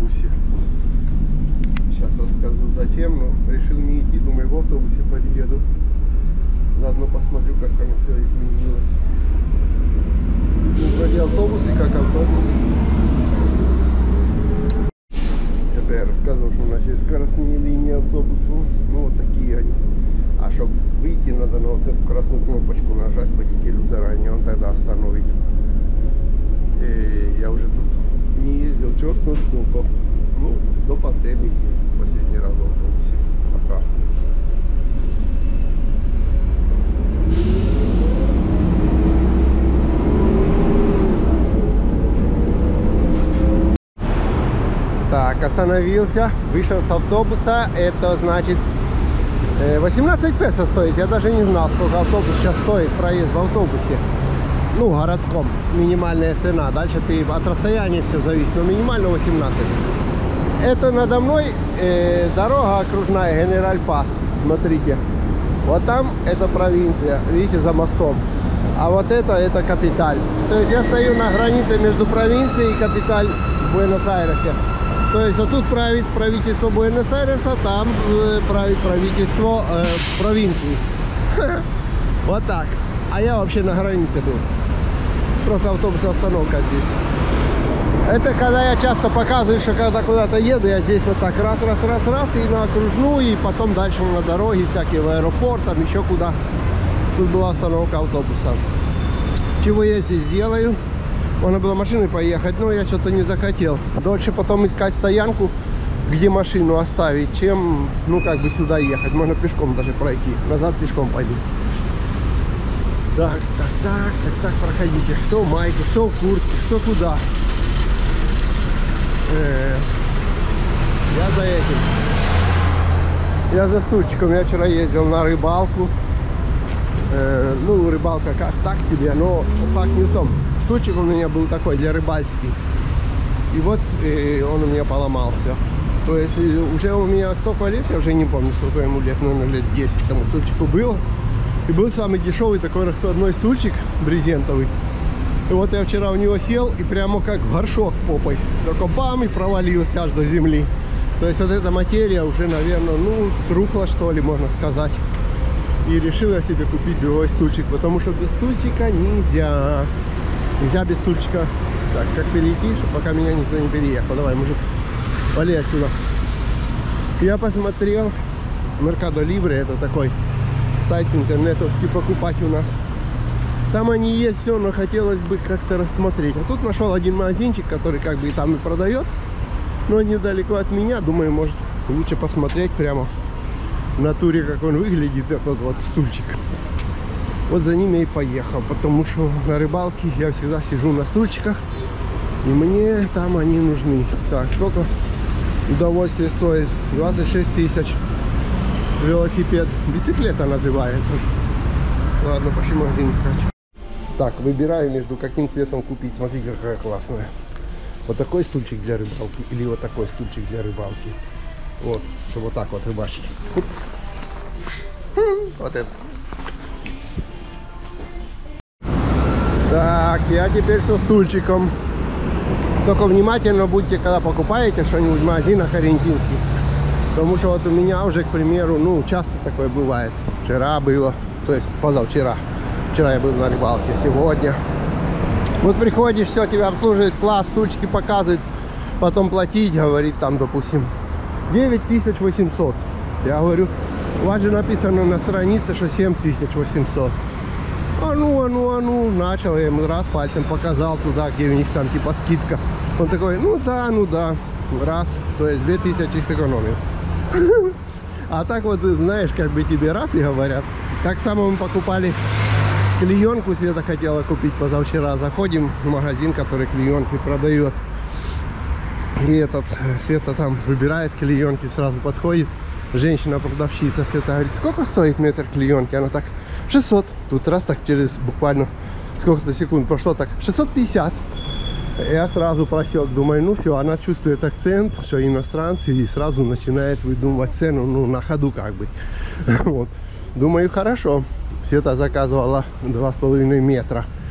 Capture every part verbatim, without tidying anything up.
автобусе. Сейчас расскажу зачем, но решил не идти, думаю, в автобусе подъеду. Заодно посмотрю, как там все изменилось. Ну, вроде автобусы, как автобусы. Это я рассказывал, что у нас есть скоростные линии автобусов. Ну, вот такие они. А чтобы выйти, надо на вот эту красную кнопочку нажать водителю заранее, он тогда остановит. И я уже тут не ездил, черт на сколько. Ну, до пандемии ездил последний раз в автобусе. Пока. Так, остановился, вышел с автобуса. Это значит восемнадцать песо стоит. Я даже не знал, сколько автобус сейчас стоит, проезд в автобусе. Ну, городском. Минимальная цена. Дальше ты от расстояния все зависит, но минимально восемнадцать. Это надо мной э, дорога окружная, Генераль Пас. Смотрите. Вот там это провинция, видите, за мостом. А вот это, это Капиталь. То есть я стою на границе между провинцией и Капиталь в Буэнос-Айресе. То есть вот тут правит правительство Буэнос-Айреса, там э, правит правительство э, провинции. Вот так. А я вообще на границе был. Просто автобусная остановка здесь. Это когда я часто показываю, что когда куда-то еду, я здесь вот так раз, раз, раз, раз, и на окружную, и потом дальше на дороге, всякие в аэропорт, там еще куда. Тут была остановка автобуса. Чего я здесь делаю? Можно было машиной поехать, но я что-то не захотел. Дольше потом искать стоянку, где машину оставить, чем, ну, как бы сюда ехать. Можно пешком даже пройти. Назад пешком пойду. Так, так, так, так, так, проходите. Кто в майке, кто в куртке, кто куда. Э -э я за этим. Я за стульчиком. Я вчера ездил на рыбалку. Э -э ну, рыбалка как так себе, но факт не в том. Стульчик у меня был такой для рыбальский. И вот э, он у меня поломался. То есть э, уже у меня столько лет, я уже не помню, сколько ему лет, наверное, лет десять тому стульчику было. И был самый дешевый такой раскладной стульчик брезентовый. И вот я вчера в него сел и прямо как в горшок попой. Только бам, и провалился аж до земли. То есть вот эта материя уже, наверное, ну, струхла, что ли, можно сказать. И решил я себе купить другой стульчик, потому что без стульчика нельзя. Нельзя без стульчика. Так, как перейти, чтобы пока меня никто не переехал. Давай, мужик, вали отсюда. Я посмотрел. Меркадо Либре, это такой сайт интернетовский, покупать у нас. Там они есть все, но хотелось бы как-то рассмотреть. А тут нашел один магазинчик, который как бы и там и продает. Но недалеко от меня. Думаю, может лучше посмотреть прямо в натуре, как он выглядит, этот вот стульчик. Вот за ними и поехал, потому что на рыбалке я всегда сижу на стульчиках, и мне там они нужны. Так, сколько удовольствие стоит? двадцать шесть тысяч. Велосипед. Бициклета называется. Ладно, пошли в магазин искать. Так, выбираю, между каким цветом купить. Смотрите, какая классная. Вот такой стульчик для рыбалки или вот такой стульчик для рыбалки. Вот, чтобы вот так вот рыбачить. Вот это. Так, я теперь со стульчиком. Только внимательно будьте, когда покупаете что-нибудь в магазинах аргентинских. Потому что вот у меня уже, к примеру, ну, часто такое бывает. Вчера было, то есть позавчера. Вчера я был на рыбалке, сегодня. Вот приходишь, все, тебя обслуживает класс, стульчики показывает. Потом платить, говорит, там, допустим, девять тысяч восемьсот. Я говорю, у вас же написано на странице, что семь тысяч восемьсот. А ну, а ну, а ну, начал, я ему раз пальцем показал туда, где у них там типа скидка. Он такой, ну да, ну да, раз, то есть две тысячи сэкономил. А так вот, знаешь, как бы тебе раз и говорят. Так само мы покупали клеенку, Света хотела купить позавчера. Заходим в магазин, который клеенки продает. И этот, Света там выбирает клеенки, сразу подходит. Женщина-продавщица, Света говорит, сколько стоит метр клеенки? Она так, шестьсот. Тут раз так через буквально сколько-то секунд прошло, так, шестьсот пятьдесят. Я сразу просек, думаю, ну все, она чувствует акцент, что иностранцы, и сразу начинает выдумывать цену, ну, на ходу как бы. Вот. Думаю, хорошо. Света заказывала два с половиной метра.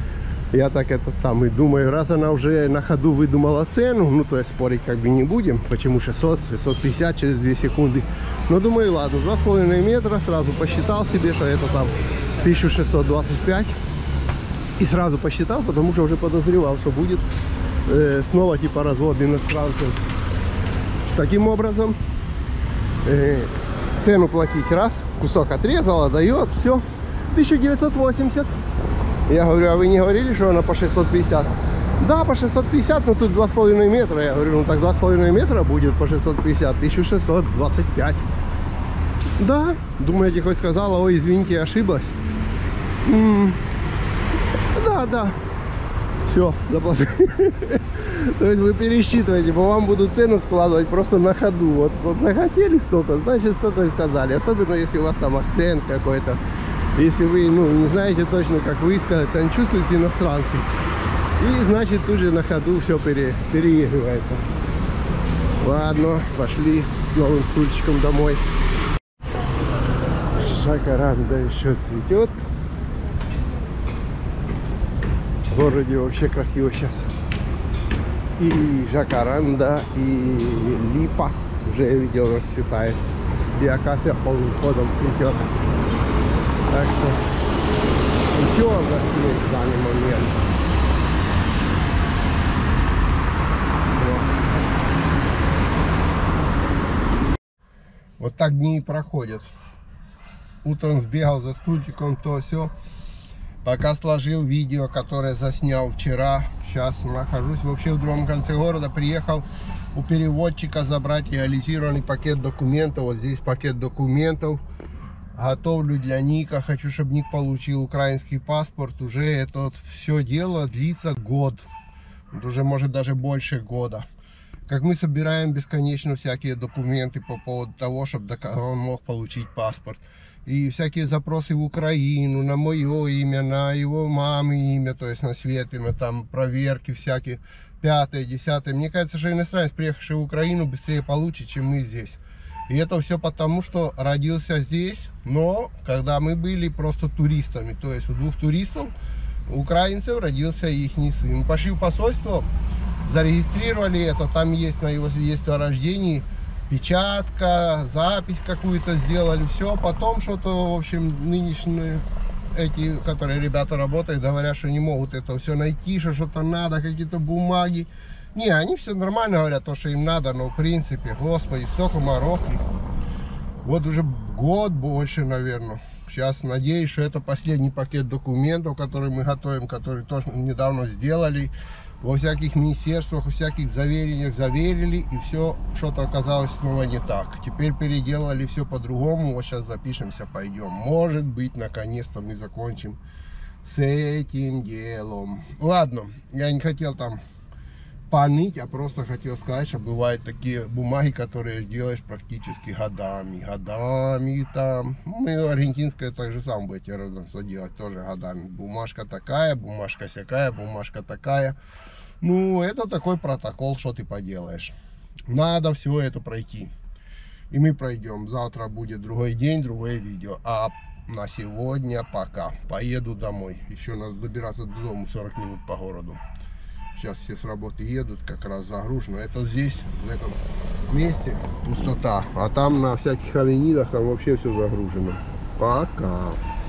Я так этот самый думаю, раз она уже на ходу выдумала цену, ну то есть спорить как бы не будем, почему шестьсот, шестьсот пятьдесят через две секунды. Но думаю, ладно, два с половиной метра, сразу посчитал себе, что это там тысяча шестьсот двадцать пять. И сразу посчитал, потому что уже подозревал, что будет э, снова типа развод иностранцев. Таким образом, э, цену платить раз, кусок отрезала, дает, все, тысяча девятьсот восемьдесят. Я говорю, а вы не говорили, что она по шестьсот пятьдесят? Да, по шестьсот пятьдесят, но тут два с половиной метра. Я говорю, ну так два с половиной метра будет по шестьсот пятьдесят, тысяча шестьсот двадцать пять. Да, думаете, хоть сказала, ой, извините, я ошиблась. М-м, да, да. Все, заплатили. То есть вы пересчитываете, по вам будут цену складывать просто на ходу. Вот, вот захотели столько, значит столько и сказали. Особенно если у вас там акцент какой-то. Если вы, ну, не знаете точно, как высказаться, не чувствуете иностранцев. И значит тут же на ходу все пере, переигрывается. Ладно, пошли с новым стульчиком домой. Жакаранда еще цветет. В городе вообще красиво сейчас. И жакаранда, и липа уже я видел расцветает. И акация полным ходом цветет. Так что еще у нас есть в данный момент. Вот так дни и проходят. Утром сбегал за стульчиком, то все. Пока сложил видео, которое заснял вчера. Сейчас нахожусь вообще в другом конце города. Приехал у переводчика забрать реализированный пакет документов. Вот здесь пакет документов. Готовлю для Ника. Хочу, чтобы Ник получил украинский паспорт. Уже это вот все дело длится год. Вот уже может даже больше года. Как мы собираем бесконечно всякие документы по поводу того, чтобы он мог получить паспорт. И всякие запросы в Украину на мое имя, на его мамы имя, то есть на Светлина, там проверки всякие, пятое, десятое. Мне кажется, что иностранец, приехавший в Украину, быстрее получит, чем мы здесь. И это все потому, что родился здесь, но когда мы были просто туристами, то есть у двух туристов, украинцев, родился их сын. Пошли в посольство, зарегистрировали это, там есть на его свидетельство о рождении печатка, запись какую-то сделали, все. Потом что-то, в общем, нынешние эти, которые ребята работают, говорят, что не могут это все найти, что что-то надо, какие-то бумаги. Не, они все нормально говорят, то, что им надо, но в принципе, господи, столько мороки. Вот уже год больше, наверное. Сейчас надеюсь, что это последний пакет документов, который мы готовим, который тоже недавно сделали. Во всяких министерствах, во всяких заверениях заверили, и все что-то оказалось снова не так. Теперь переделали все по-другому. Вот сейчас запишемся, пойдем. Может быть, наконец-то мы закончим с этим делом. Ладно, я не хотел там поныть, а просто хотел сказать, что бывают такие бумаги, которые делаешь практически годами. Годами там. Мы аргентинское так же самое будете делать тоже годами. Бумажка такая, бумажка сякая, бумажка такая. Ну, это такой протокол, что ты поделаешь. Надо все это пройти. И мы пройдем. Завтра будет другой день, другое видео. А на сегодня пока. Поеду домой. Еще надо добираться до дома сорок минут по городу. Сейчас все с работы едут, как раз загружено. Это здесь, в этом месте пустота. А там на всяких авенидах там вообще все загружено. Пока.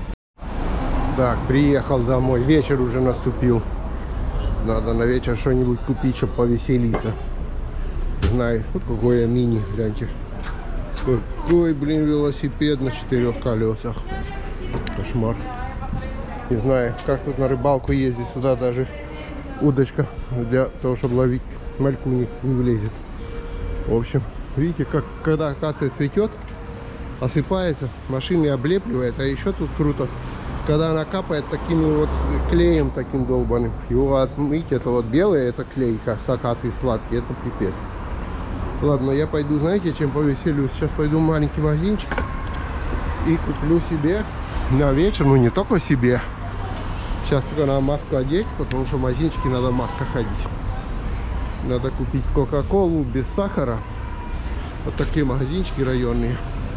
Так, приехал домой. Вечер уже наступил. Надо на вечер что-нибудь купить, чтобы повеселиться. Знаю, вот какое мини, гляньте. Какой, блин, велосипед на четырех колесах. Кошмар. Не знаю, как тут на рыбалку ездить. Сюда даже удочка для того, чтобы ловить мальку, не, не влезет. В общем, видите, как когда акация цветет, осыпается, машины облепливает. А еще тут круто, когда она капает таким вот клеем таким долбаным. Его отмыть, это вот белое, это клей с акацией сладкий, это пипец. Ладно, я пойду, знаете, чем повеселюсь. Сейчас пойду в маленький магазинчик и куплю себе на вечер, ну не только себе. Сейчас только надо маску одеть, потому что в магазинчике надо в масках ходить. Надо купить кока-колу без сахара. Вот такие магазинчики районные.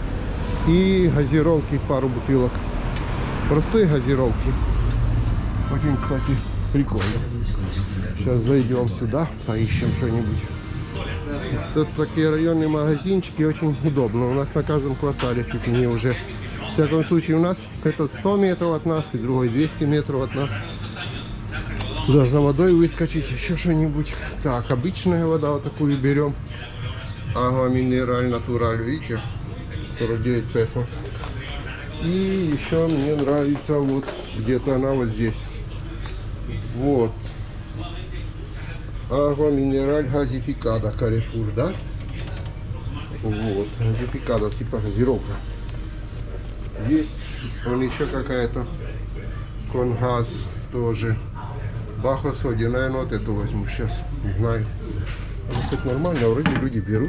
И газировки, пару бутылок. Простые газировки. Очень, кстати, Прикольно. Сейчас зайдем сюда, поищем что-нибудь. Тут такие районные магазинчики очень удобно. У нас на каждом квартале чуть ли не уже. В всяком случае, у нас это сто метров от нас, и другой двести метров от нас. Да, за водой выскочить, еще что-нибудь. Так, обычная вода вот такую берем. Агва минераль натураль, видите? сорок девять песо. И еще мне нравится вот где-то она вот здесь. Вот. Агва минераль газификада, Carrefour, да? Вот, газификада, типа газировка. Есть он еще какая-то конгаз тоже. Бахо соди, наверное, вот эту возьму сейчас, не знаю. Это нормально, вроде люди берут.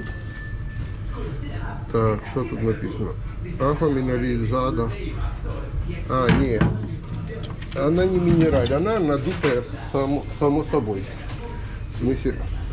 Так, что тут написано? Агва минерализада. А, нет. Она не минераль, она надутая само, само собой. В смысле?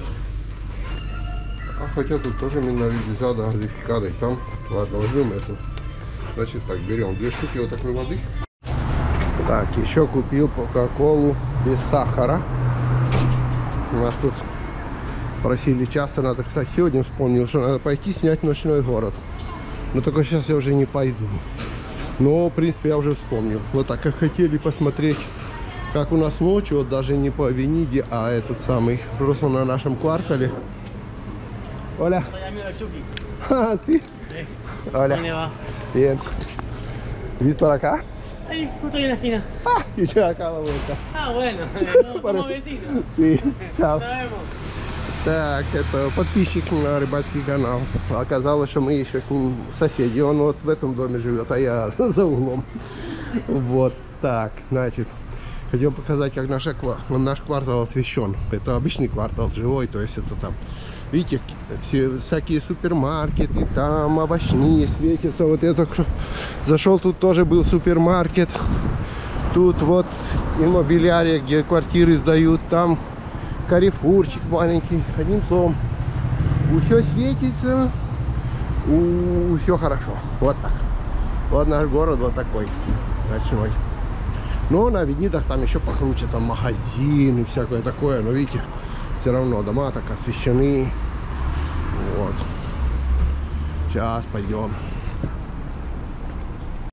А хотя тут тоже минерализада, газификада. Там, ладно, возьмем эту. Значит так, берем две штуки вот такой воды. Так, еще купил кока-колу без сахара. У нас тут просили часто, надо, кстати, сегодня вспомнил, что надо пойти снять ночной город. Но только сейчас я уже не пойду. Но, в принципе, я уже вспомнил. Вот так, как хотели посмотреть, как у нас ночью, вот даже не по Авениде, а этот самый, просто на нашем квартале. Hola. Ah, sí. Hola. Bien. ¿Viste para acá? Ahí, justo ahí en la esquina. Ah, y yo acá a la vuelta. Ah, bueno, no, somos vecinos. Sí, chao. Nos vemos. Так, это подписчик на рыбацкий канал. Оказалось, что мы еще с ним соседи. Он вот в этом доме живет, а я за углом. Вот так, значит. Хотел показать, как наш, наш квартал освещен. Это обычный квартал жилой, то есть это там, видите, все всякие супермаркеты, там овощные светятся. Вот я только зашел, тут тоже был супермаркет. Тут вот иммобилярия, где квартиры сдают, там карифурчик маленький. Одним словом, все светится, все хорошо. Вот так. Вот наш город вот такой ночной. Но на Авенидах там еще покруче, там магазины, всякое такое. Но видите, все равно дома так освещены. Вот. Сейчас пойдем.